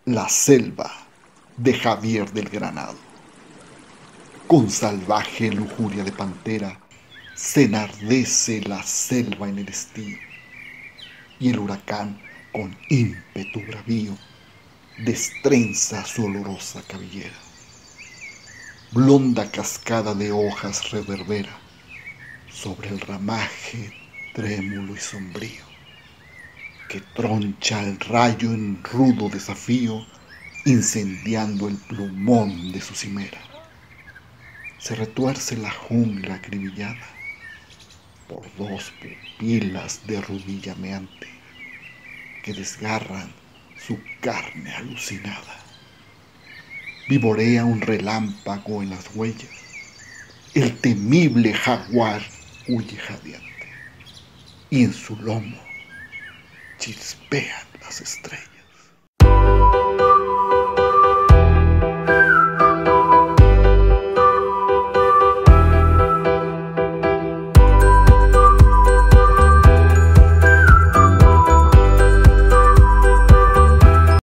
La selva de Javier del Granado. Con salvaje lujuria de pantera se enardece la selva en el estío, y el huracán con ímpetu bravío destrenza su olorosa cabellera. Blonda cascada de hojas reverbera sobre el ramaje trémulo y sombrío, que troncha el rayo en rudo desafío, incendiando el plumón de su cimera. Se retuerce la jungla acribillada por dos pupilas de rubí llameante que desgarran su carne alucinada. Vivorea un relámpago en las huellas, el temible jaguar huye jadeante, y en su lomo chispean las estrellas.